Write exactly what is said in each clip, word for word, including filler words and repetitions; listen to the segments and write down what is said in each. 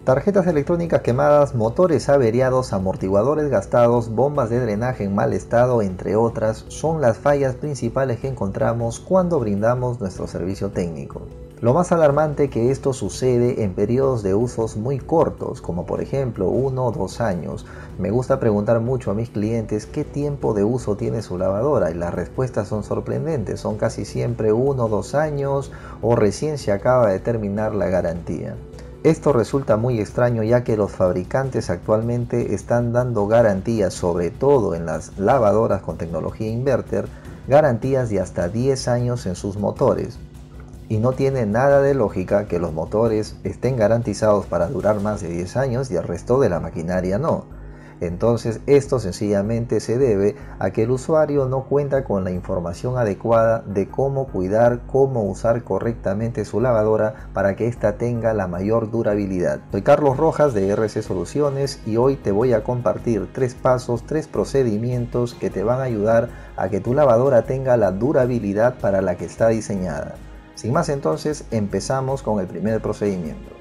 Tarjetas electrónicas quemadas, motores averiados, amortiguadores gastados, bombas de drenaje en mal estado, entre otras, son las fallas principales que encontramos cuando brindamos nuestro servicio técnico. Lo más alarmante que esto sucede en periodos de usos muy cortos, como por ejemplo uno o dos años. Me gusta preguntar mucho a mis clientes qué tiempo de uso tiene su lavadora y las respuestas son sorprendentes, son casi siempre uno o dos años o recién se acaba de terminar la garantía. Esto resulta muy extraño ya que los fabricantes actualmente están dando garantías, sobre todo en las lavadoras con tecnología inverter, garantías de hasta diez años en sus motores. Y no tiene nada de lógica que los motores estén garantizados para durar más de diez años y el resto de la maquinaria no. Entonces esto sencillamente se debe a que el usuario no cuenta con la información adecuada de cómo cuidar, cómo usar correctamente su lavadora para que ésta tenga la mayor durabilidad. Soy Carlos Rojas de R C Soluciones y hoy te voy a compartir tres pasos, tres procedimientos que te van a ayudar a que tu lavadora tenga la durabilidad para la que está diseñada. Sin más, entonces empezamos con el primer procedimiento.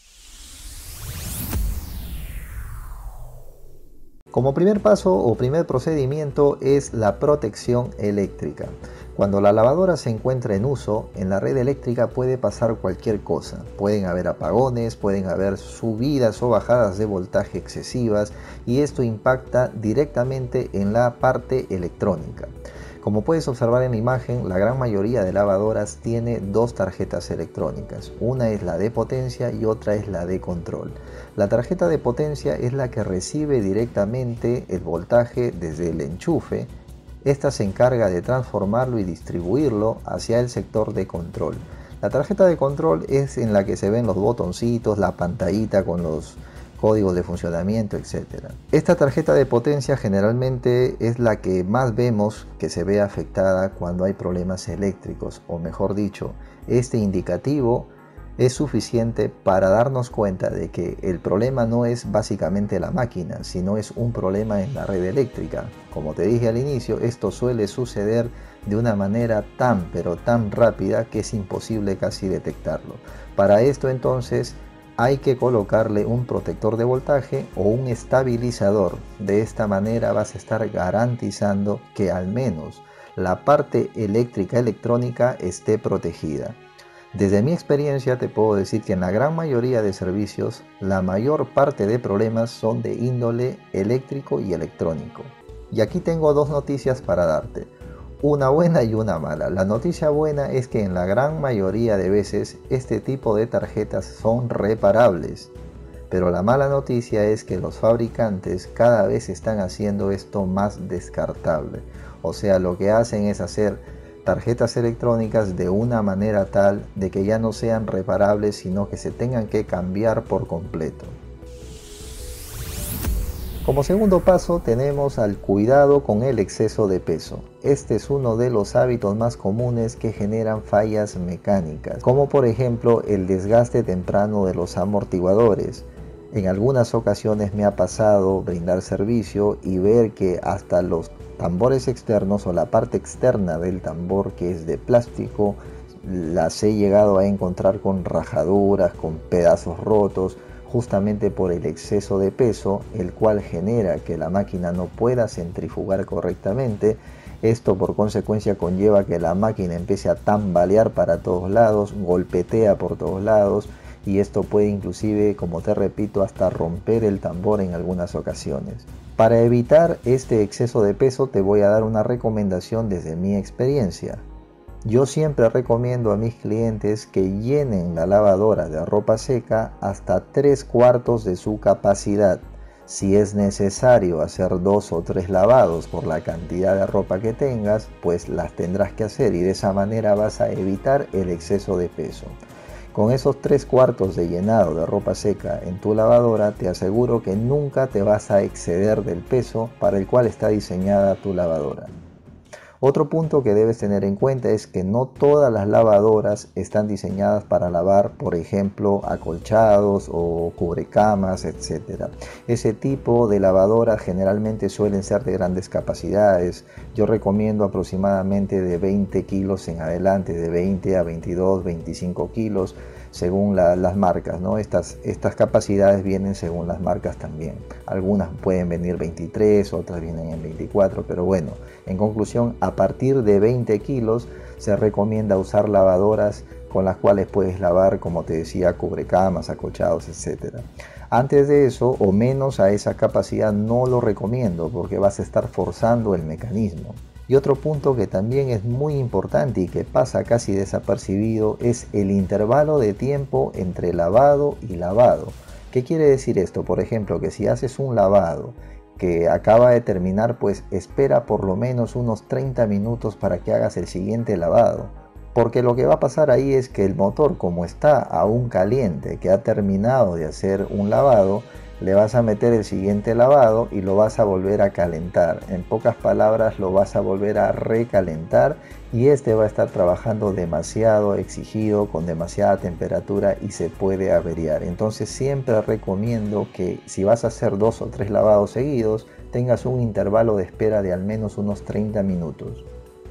Como primer paso o primer procedimiento es la protección eléctrica. Cuando la lavadora se encuentra en uso, en la red eléctrica puede pasar cualquier cosa. Pueden haber apagones, pueden haber subidas o bajadas de voltaje excesivas y esto impacta directamente en la parte electrónica. Como puedes observar en la imagen, la gran mayoría de lavadoras tiene dos tarjetas electrónicas. Una es la de potencia y otra es la de control. La tarjeta de potencia es la que recibe directamente el voltaje desde el enchufe. Esta se encarga de transformarlo y distribuirlo hacia el sector de control. La tarjeta de control es en la que se ven los botoncitos, la pantallita con los códigos de funcionamiento, etcétera. Esta tarjeta de potencia generalmente es la que más vemos que se ve afectada cuando hay problemas eléctricos, o mejor dicho, este indicativo es suficiente para darnos cuenta de que el problema no es básicamente la máquina, sino es un problema en la red eléctrica. Como te dije al inicio, esto suele suceder de una manera tan pero tan rápida que es imposible casi detectarlo. Para esto entonces hay que colocarle un protector de voltaje o un estabilizador. De esta manera vas a estar garantizando que al menos la parte eléctrica electrónica esté protegida. Desde mi experiencia te puedo decir que en la gran mayoría de servicios la mayor parte de problemas son de índole eléctrico y electrónico. Y aquí tengo dos noticias para darte. Una buena y una mala. La noticia buena es que en la gran mayoría de veces este tipo de tarjetas son reparables. Pero la mala noticia es que los fabricantes cada vez están haciendo esto más descartable. O sea, lo que hacen es hacer tarjetas electrónicas de una manera tal de que ya no sean reparables, sino que se tengan que cambiar por completo. Como segundo paso tenemos al cuidado con el exceso de peso. Este es uno de los hábitos más comunes que generan fallas mecánicas, como por ejemplo el desgaste temprano de los amortiguadores. En algunas ocasiones me ha pasado brindar servicio y ver que hasta los tambores externos o la parte externa del tambor, que es de plástico, las he llegado a encontrar con rajaduras, con pedazos rotos, justamente por el exceso de peso, el cual genera que la máquina no pueda centrifugar correctamente. Esto por consecuencia conlleva que la máquina empiece a tambalear para todos lados, golpetea por todos lados y esto puede inclusive, como te repito, hasta romper el tambor en algunas ocasiones. Para evitar este exceso de peso te voy a dar una recomendación desde mi experiencia. Yo siempre recomiendo a mis clientes que llenen la lavadora de ropa seca hasta tres cuartos de su capacidad. Si es necesario hacer dos o tres lavados por la cantidad de ropa que tengas, pues las tendrás que hacer y de esa manera vas a evitar el exceso de peso. Con esos tres cuartos de llenado de ropa seca en tu lavadora, te aseguro que nunca te vas a exceder del peso para el cual está diseñada tu lavadora. Otro punto que debes tener en cuenta es que no todas las lavadoras están diseñadas para lavar, por ejemplo, acolchados o cubrecamas, etcétera. Ese tipo de lavadoras generalmente suelen ser de grandes capacidades. Yo recomiendo aproximadamente de veinte kilos en adelante, de veinte a veintidós, veinticinco kilos. según la, las marcas, ¿no? Estas, estas capacidades vienen según las marcas también. Algunas pueden venir veintitrés, otras vienen en veinticuatro, pero bueno, en conclusión, a partir de veinte kilos se recomienda usar lavadoras con las cuales puedes lavar, como te decía, cubrecamas, acolchados, etcétera. Antes de eso o menos a esa capacidad no lo recomiendo porque vas a estar forzando el mecanismo. Y otro punto que también es muy importante y que pasa casi desapercibido es el intervalo de tiempo entre lavado y lavado. ¿Qué quiere decir esto? Por ejemplo, que si haces un lavado que acaba de terminar, pues espera por lo menos unos treinta minutos para que hagas el siguiente lavado. Porque lo que va a pasar ahí es que el motor, como está aún caliente, que ha terminado de hacer un lavado, le vas a meter el siguiente lavado y lo vas a volver a calentar. En pocas palabras, lo vas a volver a recalentar y este va a estar trabajando demasiado exigido, con demasiada temperatura y se puede averiar. Entonces siempre recomiendo que si vas a hacer dos o tres lavados seguidos, tengas un intervalo de espera de al menos unos treinta minutos.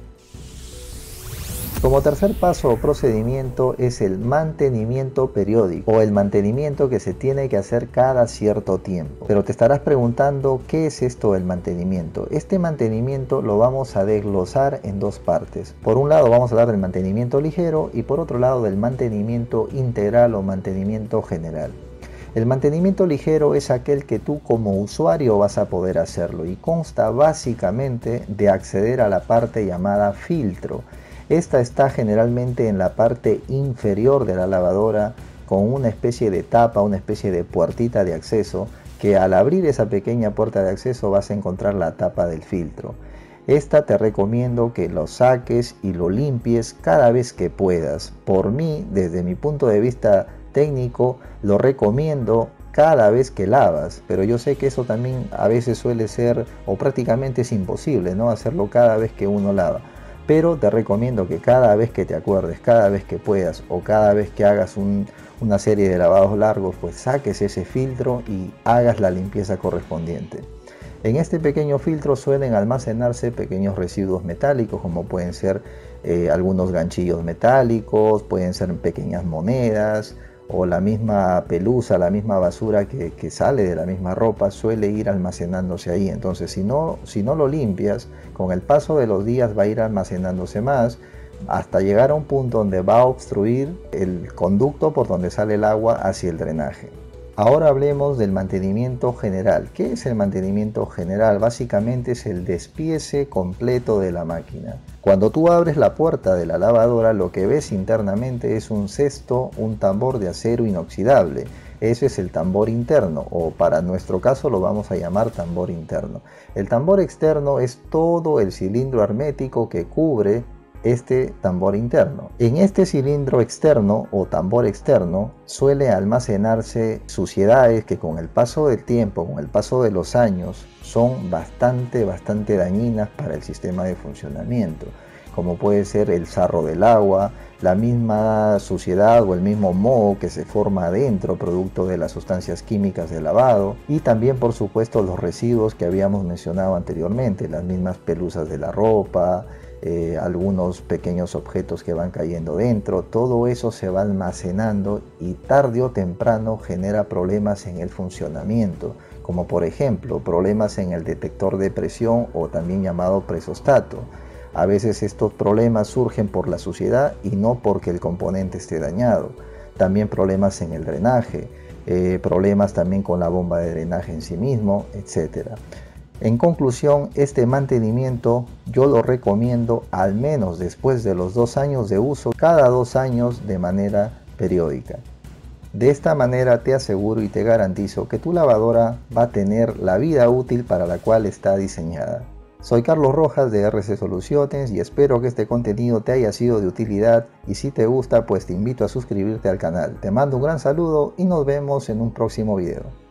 Como tercer paso o procedimiento es el mantenimiento periódico o el mantenimiento que se tiene que hacer cada cierto tiempo. Pero te estarás preguntando, ¿qué es esto del mantenimiento? Este mantenimiento lo vamos a desglosar en dos partes. Por un lado vamos a hablar del mantenimiento ligero y por otro lado del mantenimiento integral o mantenimiento general. El mantenimiento ligero es aquel que tú como usuario vas a poder hacerlo y consta básicamente de acceder a la parte llamada filtro. Esta está generalmente en la parte inferior de la lavadora con una especie de tapa, una especie de puertita de acceso que al abrir esa pequeña puerta de acceso vas a encontrar la tapa del filtro. Esta te recomiendo que lo saques y lo limpies cada vez que puedas. Por mí, desde mi punto de vista técnico, lo recomiendo cada vez que lavas, pero yo sé que eso también a veces suele ser o prácticamente es imposible, ¿no? Hacerlo cada vez que uno lava. Pero te recomiendo que cada vez que te acuerdes, cada vez que puedas o cada vez que hagas un, una serie de lavados largos, pues saques ese filtro y hagas la limpieza correspondiente. En este pequeño filtro suelen almacenarse pequeños residuos metálicos como pueden ser eh, algunos ganchillos metálicos, pueden ser pequeñas monedas o la misma pelusa, la misma basura que, que sale de la misma ropa suele ir almacenándose ahí. Entonces si no, si no lo limpias, con el paso de los días va a ir almacenándose más hasta llegar a un punto donde va a obstruir el conducto por donde sale el agua hacia el drenaje. Ahora hablemos del mantenimiento general. ¿Qué es el mantenimiento general? Básicamente es el despiece completo de la máquina. Cuando tú abres la puerta de la lavadora, lo que ves internamente es un cesto, un tambor de acero inoxidable. Ese es el tambor interno, o para nuestro caso lo vamos a llamar tambor interno. El tambor externo es todo el cilindro hermético que cubre este tambor interno. En este cilindro externo o tambor externo suele almacenarse suciedades que con el paso del tiempo, con el paso de los años, son bastante, bastante dañinas para el sistema de funcionamiento, como puede ser el sarro del agua, la misma suciedad o el mismo moho que se forma adentro producto de las sustancias químicas de lavado y también por supuesto los residuos que habíamos mencionado anteriormente, las mismas pelusas de la ropa, Eh, algunos pequeños objetos que van cayendo dentro, todo eso se va almacenando y tarde o temprano genera problemas en el funcionamiento, como por ejemplo problemas en el detector de presión o también llamado presostato. A veces estos problemas surgen por la suciedad y no porque el componente esté dañado. También problemas en el drenaje, eh, problemas también con la bomba de drenaje en sí mismo, etcétera. En conclusión, este mantenimiento yo lo recomiendo al menos después de los dos años de uso, cada dos años de manera periódica. De esta manera te aseguro y te garantizo que tu lavadora va a tener la vida útil para la cual está diseñada. Soy Carlos Rojas de R C Soluciones y espero que este contenido te haya sido de utilidad y si te gusta pues te invito a suscribirte al canal. Te mando un gran saludo y nos vemos en un próximo video.